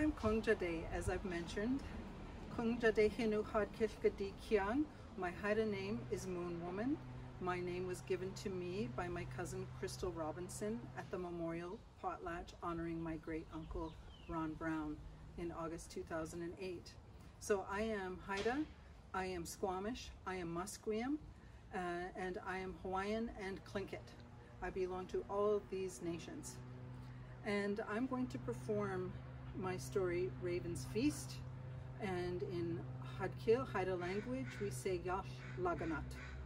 am Kung Jaadee, as I've mentioned. Kung Jaadee Hinu Hadkishkadi Kiang. My Haida name is Moon Woman. My name was given to me by my cousin Crystal Robinson at the memorial potlatch honoring my great uncle Ron Brown in August 2008. So I am Haida, I am Squamish, I am Musqueam, and I am Hawaiian and Tlingit. I belong to all of these nations. And I'm going to perform my story Raven's Feast, and in Hadkil, Haida language, we say Yash Laganat.